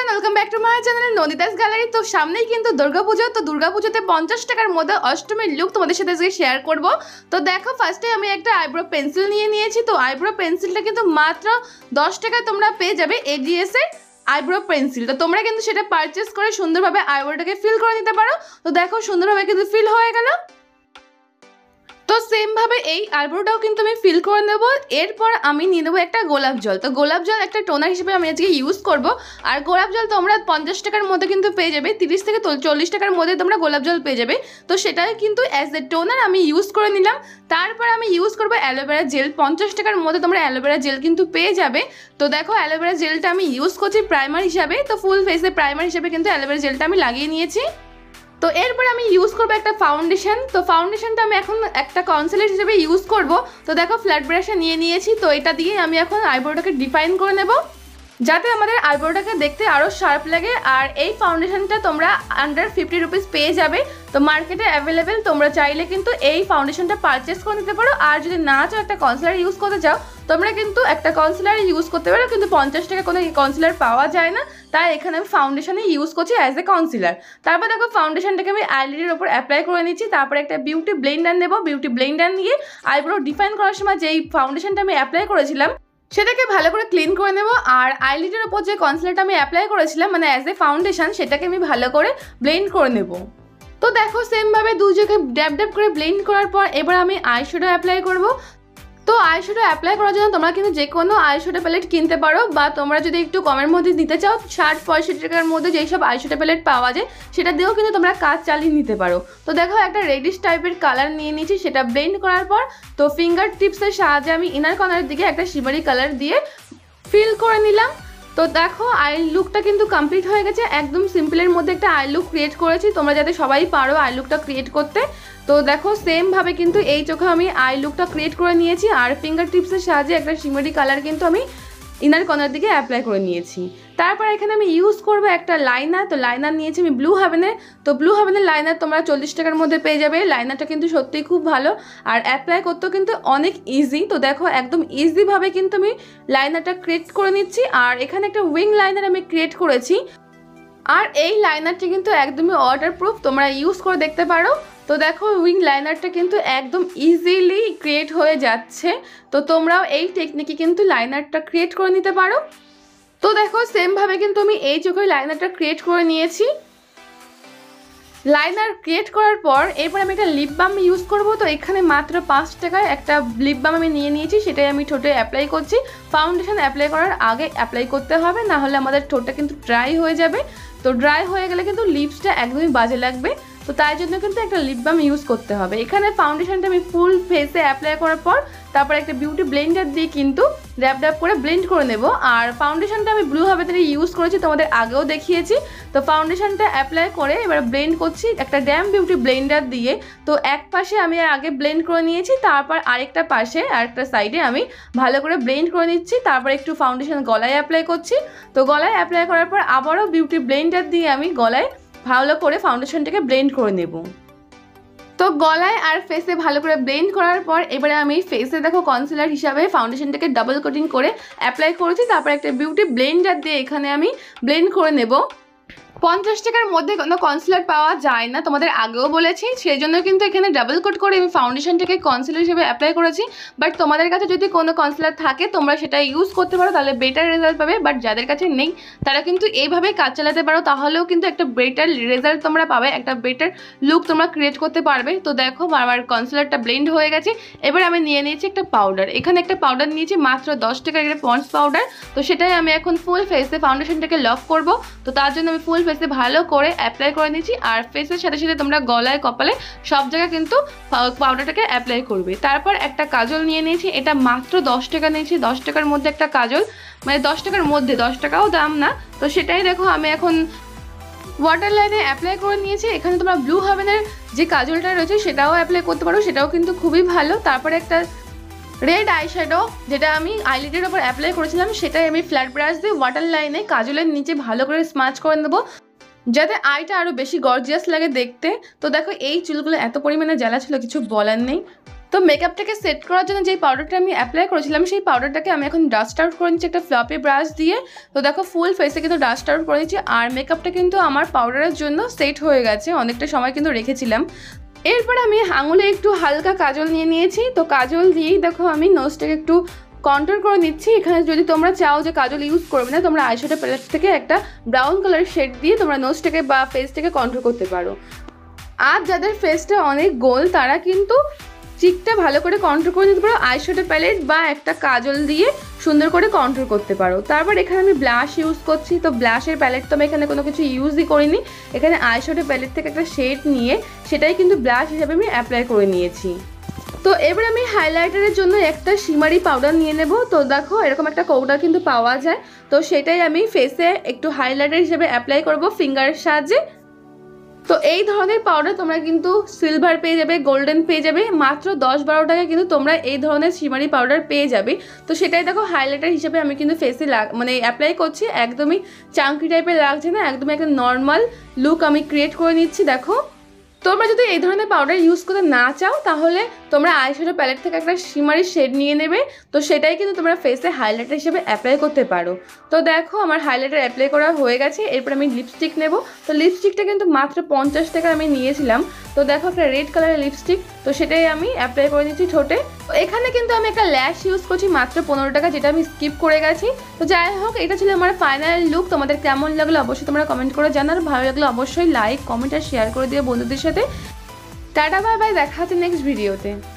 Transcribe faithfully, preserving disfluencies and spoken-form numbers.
Everyone, welcome back to my channel Nandita's gallery. তো সামনেই কিন্তু দুর্গাপুজো। তো দুর্গাপুজোতে পঞ্চাশ টাকার মধ্যে অষ্টমীর লুক তোমাদের সাথে আজকে শেয়ার করব। তো দেখো, ফার্স্টে আমি একটা আইব্রো পেন্সিল নিয়ে নিয়েছি। তো আইব্রো পেন্সিলটা কিন্তু মাত্র দশ টাকায় তোমরা পেয়ে যাবে এডিএস এর আইব্রো পেন্সিল। তো তোমরা কিন্তু সেটা পারচেস করে সুন্দরভাবে আইব্রোটাকে ফিল করে নিতে পারো। তো দেখো, সুন্দরভাবে কিন্তু ফিল হয়ে গেল। তো সেম ভাবে এই আইব্রোটাও কিন্তু আমি ফিল করে নেব। এরপর আমি নিয়ে নেবো একটা গোলাপ জল। তো গোলাপ জল একটা টোনার হিসেবে আমি আজকে ইউজ করব। আর গোলাপ জল তোমরা পঞ্চাশ টাকার মধ্যে কিন্তু পেয়ে যাবে, তিরিশ থেকে চল্লিশ টাকার মধ্যে তোমরা গোলাপ জল পেয়ে যাবে। তো সেটাই কিন্তু অ্যাজ এ টোনার আমি ইউজ করে নিলাম। তারপর আমি ইউজ করবো অ্যালোভেরা জেল। পঞ্চাশ টাকার মধ্যে তোমরা অ্যালোভেরা জেল কিন্তু পেয়ে যাবে। তো দেখো, অ্যালোভেরা জেলটা আমি ইউজ করছি প্রাইমার হিসাবে। তো ফুল ফেসে প্রাইমার হিসাবে কিন্তু অ্যালোভেরা জেলটা আমি লাগিয়ে নিয়েছি। তো এরপর আমি ইউজ করবো একটা ফাউন্ডেশন। তো ফাউন্ডেশনটা আমি এখন একটা কনসিলার হিসেবে ইউজ করব। তো দেখো, ফ্ল্যাট ব্রাশে নিয়ে নিয়েছি। তো এটা দিয়ে আমি এখন আইব্রোটাকে ডিফাইন করে নেব, যাতে আমাদের আইব্রোটাকে দেখতে আরও শার্প লাগে। আর এই ফাউন্ডেশনটা তোমরা আন্ডার ফিফটি রুপিস পেয়ে যাবে। তো মার্কেটে অ্যাভেলেবেল, তোমরা চাইলে কিন্তু এই ফাউন্ডেশনটা পারচেস করে নিতে পারো। আর যদি না চাও একটা কনসিলার ইউজ করতে চাও, তোমরা কিন্তু একটা কনসিলার ইউজ করতে পারো। কিন্তু পঞ্চাশ টাকা কোনো কনসিলার পাওয়া যায় না, তাই এখানে আমি ফাউন্ডেশনে ইউজ করছি অ্যাজ এ কনসিলার। তারপর দেখো, ফাউন্ডেশনটাকে আমি আইলিডের ওপর অ্যাপ্লাই করে নিচ্ছি। তারপরে একটা বিউটি ব্লেন্ডার নেবো। বিউটি ব্লেন্ডার নিয়ে আইব্রো ডিফাইন করার সময় যেই ফাউন্ডেশনটা আমি অ্যাপ্লাই করেছিলাম সেটাকে ভালো করে ক্লিন করে নেব। আর আইলিডের ওপর যে কনসিলারটা আমি অ্যাপ্লাই করেছিলাম মানে অ্যাজ এ ফাউন্ডেশন, সেটাকে আমি ভালো করে ব্লেন্ড করে নেব। তো দেখো, সেমভাবে দু চোখে ড্যাব ড্যাব করে ব্লেন্ড করার পর এবার আমি আইশ্যাডো অ্যাপ্লাই করব। তো আইশ্যাডো অ্যাপ্লাই করার জন্য তোমরা কিন্তু যে কোনো আইশ্যাডো প্যালেট কিনতে পারো, বা তোমরা যদি একটু কমের মধ্যে নিতে চাও, ষাট পঁয়ষট্টি টাকার মধ্যে যেই সব আইশ্যাডো প্যালেট পাওয়া যায় সেটা দিয়েও কিন্তু তোমরা কাজ চালিয়ে নিতে পারো। তো দেখো, একটা রেডিশ টাইপের কালার নিয়ে নিয়েছি। সেটা ব্লেন্ড করার পর তো ফিঙ্গার টিপসের সাহায্যে আমি ইনার কর্নারের দিকে একটা শিমারি কালার দিয়ে ফিল করে নিলাম। তো দেখো, আই লুকটা কিন্তু কমপ্লিট হয়ে গেছে। একদম সিম্পলের মধ্যে একটা আই লুক ক্রিয়েট করেছি, তোমরা যাতে সবাই পারো আই লুকটা ক্রিয়েট করতে। তো দেখো, সেমভাবে কিন্তু এই চোখে আমি আই লুকটা ক্রিয়েট করে নিয়েছি। আর ফিঙ্গার টিপসের সাহায্যে একটা শিমারি কালার কিন্তু আমি ইনার কর্নার দিকে অ্যাপ্লাই করে নিয়েছি। তারপর এখানে আমি ইউজ করবো একটা লাইনার। তো লাইনার নিয়েছি আমি ব্লু হেভেনের। তো ব্লু হেভেনের লাইনার তোমরা চল্লিশ টাকার মধ্যে পেয়ে যাবে। লাইনারটা কিন্তু সত্যিই খুব ভালো, আর অ্যাপ্লাই করতেও কিন্তু অনেক ইজি। তো দেখো, একদম ইজিভাবে কিন্তু আমি লাইনারটা ক্রিয়েট করে নিচ্ছি। আর এখানে একটা উইং লাইনার আমি ক্রিয়েট করেছি। আর এই লাইনারটি কিন্তু একদমই ওয়াটারপ্রুফ, তোমরা ইউজ করে দেখতে পারো। তো দেখো, উইং লাইনারটা কিন্তু একদম ইজিলি ক্রিয়েট হয়ে যাচ্ছে। তো তোমরাও এই টেকনিকে কিন্তু লাইনারটা ক্রিয়েট করে নিতে পারো। তো দেখো, সেমভাবে কিন্তু আমি এই চোখে লাইনারটা ক্রিয়েট করে নিয়েছি। লাইনার ক্রিয়েট করার পর এরপর আমি একটা লিপ বাম ইউজ করব। তো এখানে মাত্র পাঁচ টাকায় একটা লিপ বাম আমি নিয়ে নিয়েছি, সেটাই আমি ঠোঁটে অ্যাপ্লাই করছি। ফাউন্ডেশন অ্যাপ্লাই করার আগে অ্যাপ্লাই করতে হবে, না হলে আমাদের ঠোঁটটা কিন্তু ড্রাই হয়ে যাবে। তো ড্রাই হয়ে গেলে কিন্তু লিপসটা একদমই বাজে লাগবে। তো তাই জন্য কিন্তু একটা লিপ বাম ইউজ করতে হবে। এখানে ফাউন্ডেশনটা আমি ফুল ফেসে অ্যাপ্লাই করার পর তারপর একটা বিউটি ব্লেন্ডার দিয়ে কিন্তু ড্যাপ ড্যাপ করে ব্লেন্ড করে নেব। আর ফাউন্ডেশনটা আমি ব্লু হেভেনের ইউজ করেছি, তোমাদের আগেও দেখিয়েছি। তো ফাউন্ডেশনটা অ্যাপ্লাই করে এবার ব্লেন্ড করছি একটা ড্যাম বিউটি ব্লেন্ডার দিয়ে। তো এক পাশে আমি আগে ব্লেন্ড করে নিয়েছি, তারপর আরেকটা পাশে আরেকটা সাইডে আমি ভালো করে ব্লেন্ড করে নিচ্ছি। তারপর একটু ফাউন্ডেশন গলায় অ্যাপ্লাই করছি। তো গলায় অ্যাপ্লাই করার পর আবারও বিউটি ব্লেন্ডার দিয়ে আমি গলায় ভালো করে ফাউন্ডেশনটাকে ব্লেন্ড করে নেব। তো গলায় আর ফেসে ভালো করে ব্লেন্ড করার পর এবারে আমি ফেসে দেখো কনসিলার হিসাবে ফাউন্ডেশনটাকে ডাবল কোটিং করে অ্যাপ্লাই করেছি। তারপর একটা বিউটি ব্লেন্ডার দিয়ে এখানে আমি ব্লেন্ড করে নেব। পঞ্চাশ টাকার মধ্যে কোনো কনসিলার পাওয়া যায় না, তোমাদের আগেও বলেছি। সেই জন্য কিন্তু এখানে ডাবল কোট করে আমি ফাউন্ডেশনটাকে কনসিলার হিসেবে অ্যাপ্লাই করেছি। বাট তোমাদের কাছে যদি কোনো কনসিলার থাকে তোমরা সেটা ইউজ করতে পারো, তাহলে বেটার রেজাল্ট পাবে। বাট যাদের কাছে নেই তারা কিন্তু এইভাবে কাজ চালাতে পারো, তাহলেও কিন্তু একটা বেটার রেজাল্ট তোমরা পাবে, একটা বেটার লুক তোমরা ক্রিয়েট করতে পারবে। তো দেখো, আমার কনসিলারটা ব্লেন্ড হয়ে গেছে। এবার আমি নিয়ে নিয়েছি একটা পাউডার। এখানে একটা পাউডার নিয়েছি মাত্র দশ টাকার একটা পন্ডস পাউডার। তো সেটাই আমি এখন ফুল ফেসে ফাউন্ডেশনটাকে লক করব। তো তার জন্য আমি ফুল ফেসে ভালো করে অ্যাপ্লাই করে নিচ্ছি। আর ফেসের সাথে সাথে তোমরা গলায় কপালে সব জায়গায় কিন্তু পাউডারটাকে অ্যাপ্লাই করবে। তারপর একটা কাজল নিয়ে নিয়েছি, এটা মাত্র দশ টাকা নিয়েছি। দশ টাকার মধ্যে একটা কাজল, মানে দশ টাকার মধ্যে, দশ টাকাও দাম না। তো সেটাই দেখো আমি এখন ওয়াটার লাইনে অ্যাপ্লাই করে নিয়েছি। এখানে তোমরা ব্লু হেভেনের যে কাজলটা রয়েছে সেটাও অ্যাপ্লাই করতে পারো, সেটাও কিন্তু খুবই ভালো। তারপরে একটা রেড আইশ্যাডো যেটা আমি আইলিডের ওপর অ্যাপ্লাই করেছিলাম, সেটাই আমি ফ্ল্যাট ব্রাশ দিয়ে ওয়াটার লাইনে কাজলের নিচে ভালো করে স্মাচ করে নেবো, যাতে আইটা আরও বেশি গর্জিয়াস লাগে দেখতে। তো দেখো, এই চুলগুলো এত পরিমাণে জ্বালা ছিল কিছু বলার নেই। তো মেকআপটাকে সেট করার জন্য যেই পাউডারটা আমি অ্যাপ্লাই করেছিলাম সেই পাউডারটাকে আমি এখন ডাস্ট আউট করে নিচ্ছি একটা ফ্লপি ব্রাশ দিয়ে। তো দেখো ফুল ফেসে কিন্তু ডাস্ট আউট করে নিচ্ছি, আর মেকআপটা কিন্তু আমার পাউডারের জন্য সেট হয়ে গেছে, অনেকটা সময় কিন্তু রেখেছিলাম। এরপর আমি আঙুলে একটু হালকা কাজল নিয়ে নিয়েছি। তো কাজল দিয়েই দেখো আমি নোজটাকে একটু কন্ট্রোল করে নিচ্ছি। এখানে যদি তোমরা চাও যে কাজল ইউজ করবে না, তোমরা আইশ্যাডো প্যালেট থেকে একটা ব্রাউন কালার শেড দিয়ে তোমরা নোজটাকে বা ফেসটাকে কন্ট্রোল করতে পারো। আর যাদের ফেসটা অনেক গোল তারা কিন্তু চিকটা ভালো করে কন্ট্রোল করে নিতে পারো আইশ্যাডো প্যালেট বা একটা কাজল দিয়ে সুন্দর করে কন্ট্রোল করতে পারো। তারপর এখানে আমি ব্লাশ ইউজ করছি। তো ব্লাশের প্যালেট তো আমি এখানে কোনো কিছু ইউজই করিনি, এখানে আইশ্যাডো প্যালেট থেকে একটা শেড নিয়ে সেটাই কিন্তু ব্লাশ হিসাবে আমি অ্যাপ্লাই করে নিয়েছি। তো এবার আমি হাইলাইটারের জন্য একটা শিমারি পাউডার নিয়ে নেব। তো দেখো এরকম একটা পাউডার কিন্তু পাওয়া যায়, তো সেটাই আমি ফেসে একটু হাইলাইটার হিসেবে অ্যাপ্লাই করব ফিঙ্গারের সাহায্যে। তো এই ধরনের পাউডার তোমরা কিন্তু সিলভার পেয়ে যাবে, গোল্ডেন পেয়ে যাবে, মাত্র দশ বারো টাকায় কিন্তু তোমরা এই ধরনের শিমারি পাউডার পেয়ে যাবে। তো সেটাই দেখো হাইলাইটার হিসেবে আমি কিন্তু ফেসে লাগ মানে অ্যাপ্লাই করছি, একদমই চাঙ্কি টাইপের লাগছে না, একদমই একটা নর্মাল লুক আমি ক্রিয়েট করে নিচ্ছি। দেখো তোমরা যদি এই ধরনের পাউডার ইউজ করতে না চাও তাহলে তোমরা আইশ্যাডো প্যালেট থেকে একটা শিমারি শেড নিয়ে নেবে, তো সেটাই কিন্তু তোমরা ফেসে হাইলাইটার হিসেবে অ্যাপ্লাই করতে পারো। তো দেখো আমার হাইলাইটার অ্যাপ্লাই করা হয়ে গেছে। এরপর আমি লিপস্টিক নেব। তো লিপস্টিকটা কিন্তু মাত্র পঞ্চাশ টাকা আমি নিয়েছিলাম। তো দেখো একটা রেড কালারের লিপস্টিক, তো সেটাই আমি অ্যাপ্লাই করে নিচ্ছি ঠোঁটে। তো এখানে কিন্তু আমি একটা ল্যাশ ইউজ করছি মাত্র পনেরো টাকা, যেটা আমি স্কিপ করে গেছি। তো যাই হোক এটা ছিল আমার ফাইনাল লুক। তোমাদের কেমন লাগলো অবশ্যই তোমরা কমেন্ট করে জানার, ভালো লাগলো অবশ্যই লাইক কমেন্ট আর শেয়ার করে দিও বন্ধুদের সাথে। টাটা বাই বাই, দেখা হচ্ছে নেক্সট ভিডিওতে।